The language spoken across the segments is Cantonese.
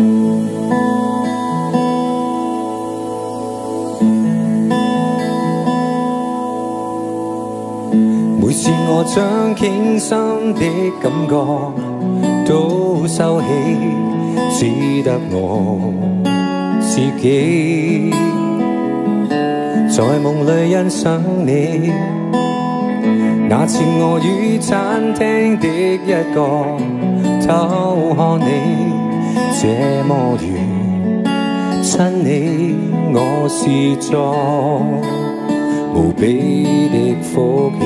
每次我將傾心的感覺都收起，只得我自己在夢裏欣賞你。那次我於餐廳的一角偷看你，這麼遠親你，我是作無比的福氣。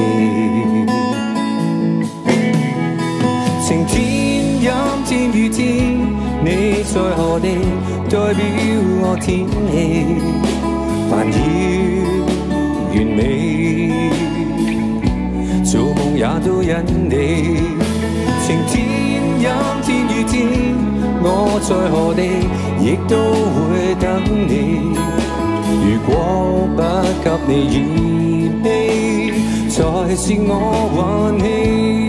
晴天陰天雨天，你在何地？代表我天氣煩擾完美，做夢也都因你。晴天陰天雨天，我在何地，亦都會等你。如果不給你熱氣，才是我運氣。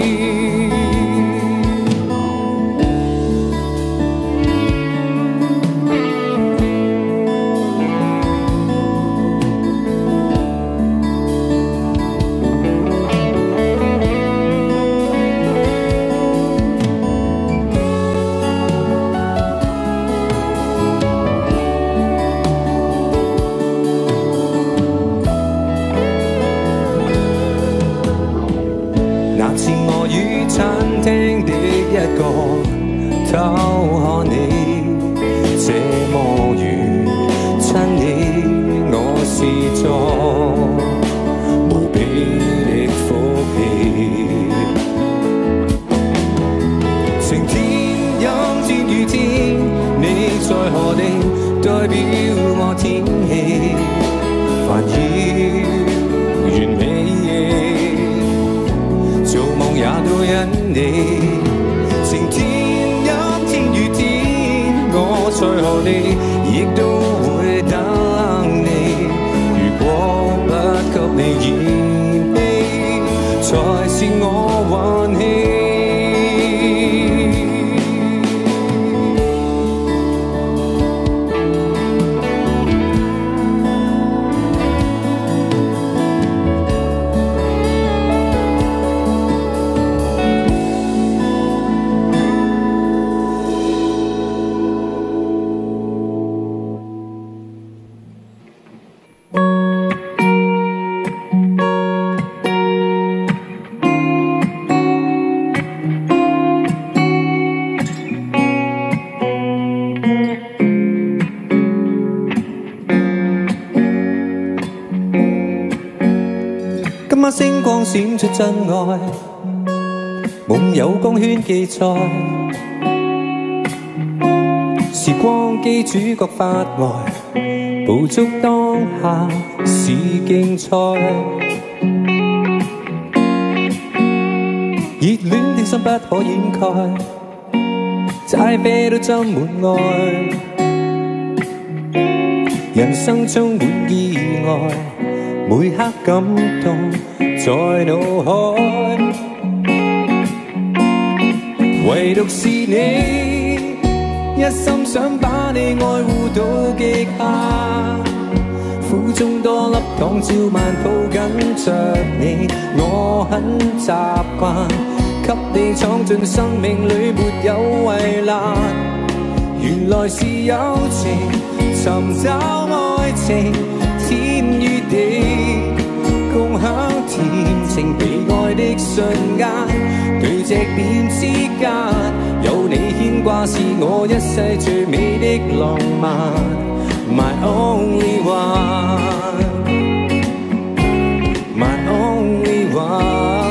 餐廳的一角偷看你，這麼遠親你，我是作無比的福氣。晴天陰天雨天，你在何地？代表我天氣煩擾完美。做夢也都因你，晴天陰天雨天，我在何地，亦都會等你。如果不給你熱氣，才是我運氣。今晚星光閃出真愛，夢有光圈記載，時光機主角發呆，捕捉當下是競賽，熱戀的心不可掩蓋，齋啡都斟滿愛，人生充滿意外，每刻感動在腦海，唯獨是你，一心想把你愛護到極限，苦中多粒糖照慢抱緊着你，我很習慣給你闖進生命裏沒有圍欄，原來是友情尋找愛情天與地，共享甜情被愛的瞬間，對隻點之間，有你牽掛是我一世最美的浪漫 My only one My only one。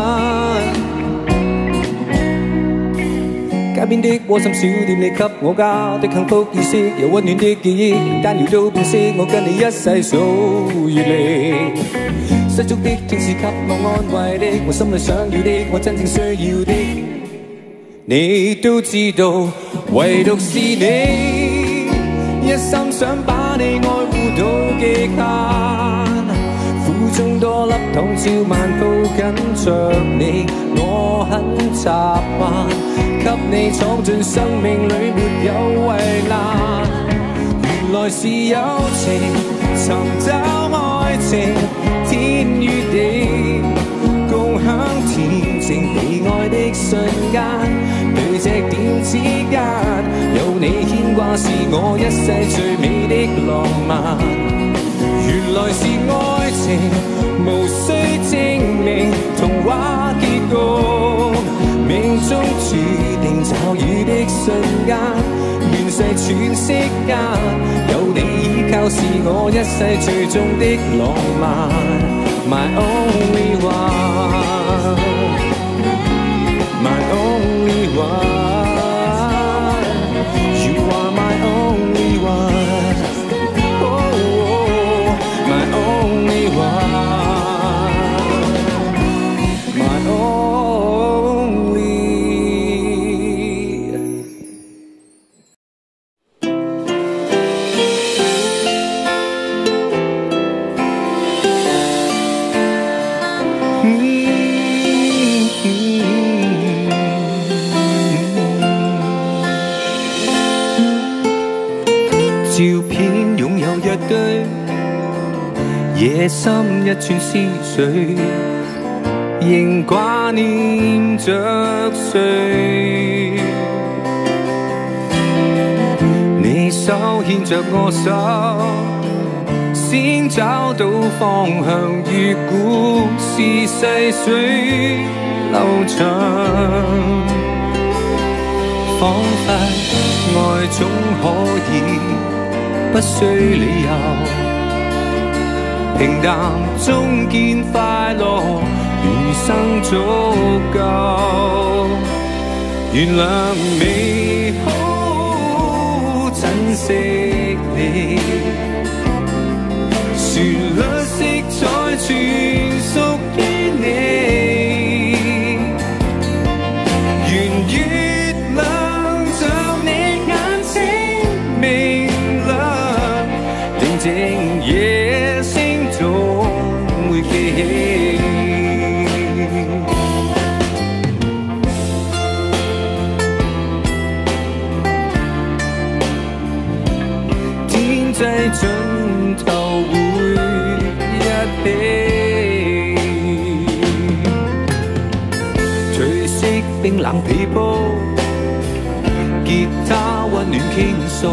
街邊的窩心小店，你給我家的幸福意識，有溫暖的記憶，單搖到變色，我跟你一世數月曆。失足的天使給我安慰的，我心裏想要的，我真正需要的，你都知道，唯獨是你，一心想把你愛護到極限，苦中中多粒糖，照晚抱緊着你，我很習慣給你闖進生命裏沒有圍欄。原來是友情，尋找愛情，天與地，共享恬靜被愛的瞬間。對隻點之間，有你牽掛是我一世最美的浪漫。原來是愛情，無需證明，童話結局，命中注定驟雨的瞬間，亂世喘息間，有你依靠是我一世最終的浪漫。My only one, my only one, you are my only one, oh, my only one, my only。 照片擁有一堆野心一串思緒，仍掛念着誰？你手牽着我手，先找到方向，越故事細水流長，彷彿愛總可以不需理由，平淡中見快樂，餘生足夠。原諒美好，珍惜你，旋律色彩全屬於你，圓月亮像你眼睛明亮，定靜夜聲總會記起。天際盡頭會一起，褪色冰冷被鋪，吉他溫暖傾訴，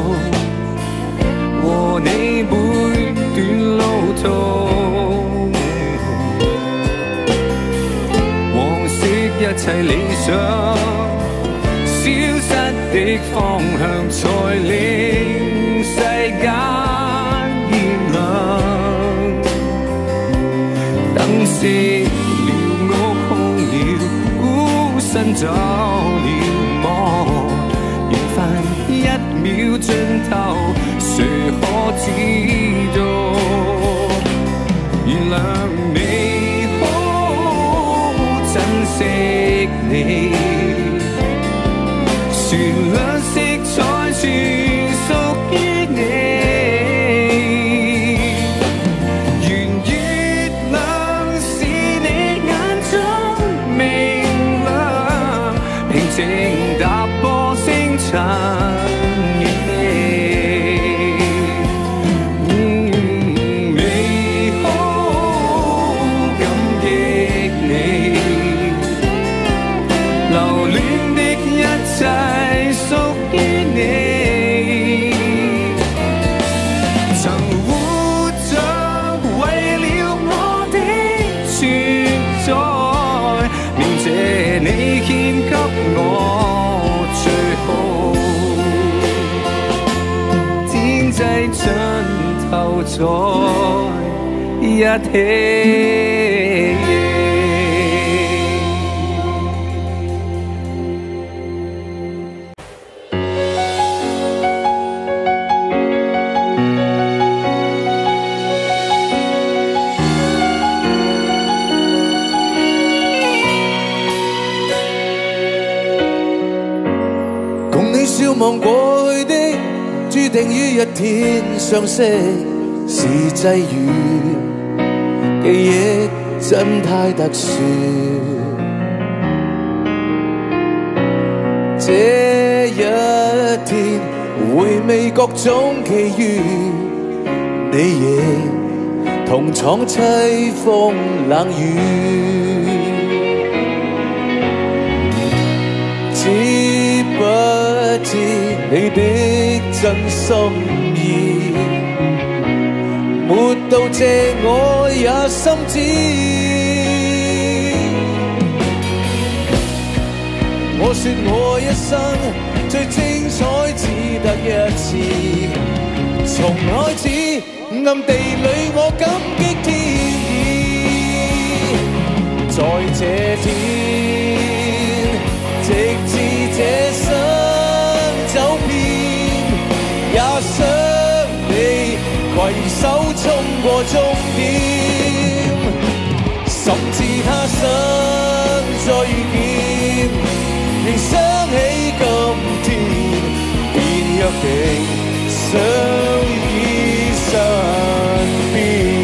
和你每段路途，往昔一切理想，消失的方向才令世間熱亮。燈熄了，屋空了，孤身走了望，緣分一秒盡頭，誰可知道？原諒美好，珍惜你，旋律色彩全屬於你，圓月亮是你眼中明亮，平靜踏破星塵。你獻給我最好，天際盡頭再一起。 笑望過去的，注定於一天相識，是際遇， 記憶真太特殊。這一天回味各種奇遇，你亦同闖凄風冷雨。知不知你的真心意？沒到這我也心知。我說我一生最精彩只得一次，從開始暗地裏我感激天意，在這天直至這生走遍，也想你攜手衝過終點，甚至他生再遇見，仍想起今天，便約定相依身邊。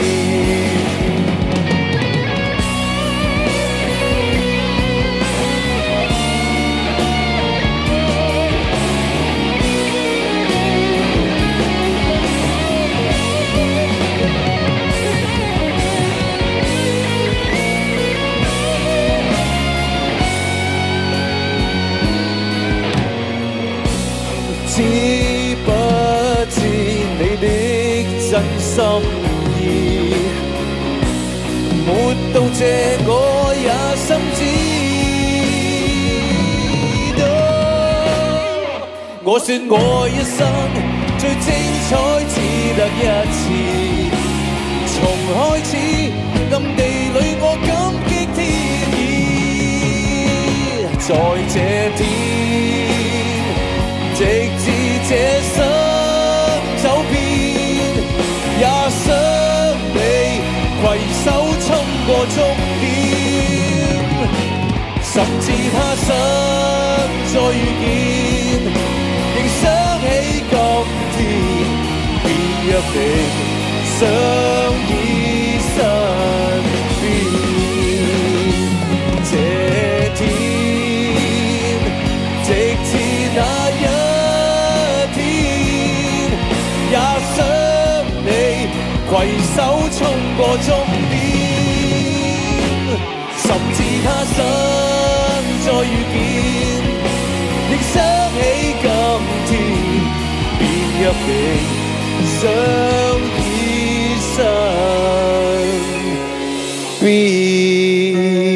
知不知你的真心意？沒到這我也心知道。我說我一生最精彩只得一次，從開始暗地裏我感激天意，在這天直至這生走遍，也想你攜手衝過終點，甚至他生再遇見，仍想起今天，便約定相依身邊。這天直至那一也想你攜手衝過終點，甚至他生再遇見，亦想起今天，便約定相依身邊。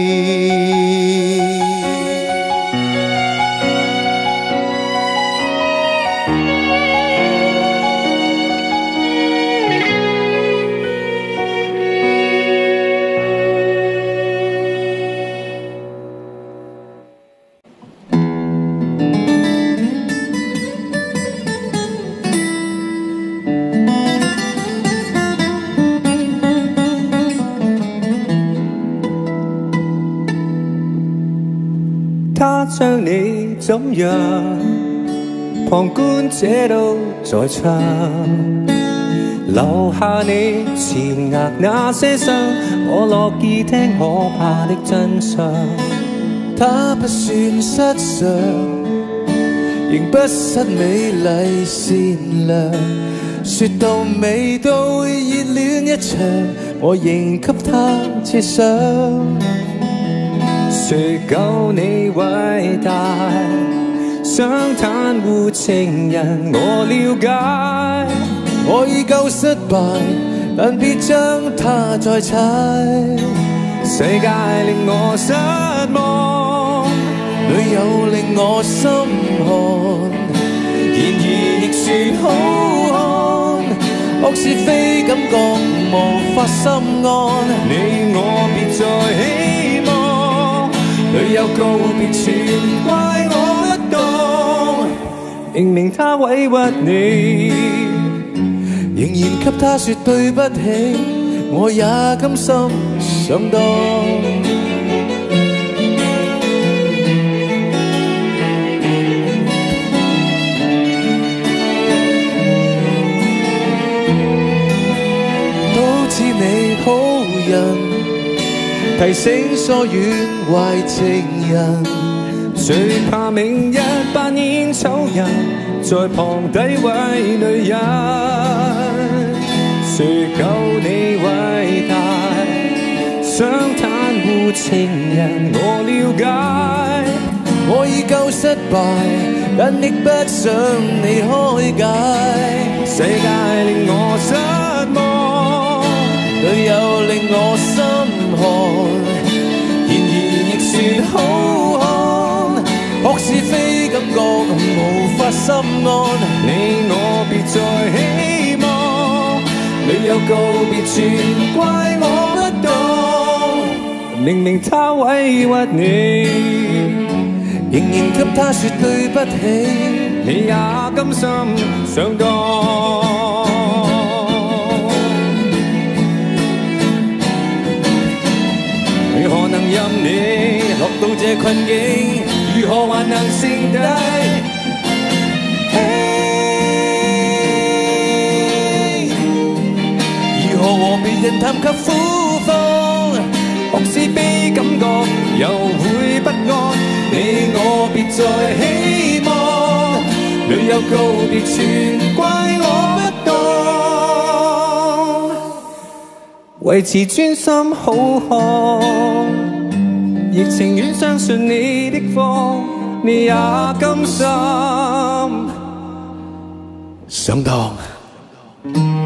他將你怎樣，旁觀者都在唱，留下你前額那些傷，我樂意聽可怕的真相。 他不算失常，仍不失美麗善良，說到尾都熱戀一場，我仍給他設想。 誰夠你偉大，想袒護情人我了解， 我已夠失敗，但別將它再踩。 世界令我失望， 女友令我心寒， 然而亦算好看， 惡是非感覺無法心安， 你我別再希望，女友告別全怪我不當，明明他委屈你， 仍然給他說對不起，我也甘心上當。都知你好提醒疏遠壞情人。 最怕明日扮演醜人，在旁詆毀女人。誰夠你偉大？想袒護情人，我了解。 我已夠失敗，但亦不想你開解。 世界令我失望， 女友令我心寒，然而亦算好看。學是非感覺無法心安， 你我別再希望，女友告別全怪我不懂，明明他委屈你， 仍然給他說對不起， 你也甘心上當。如何能任你落到這困境？如何還能剩低？ 如何和別人談及苦況？ 學是非感覺又會不安，你我別再希望，女友告別全怪我不懂，維持專心好看，亦情願相信你的謊，你也甘心上當。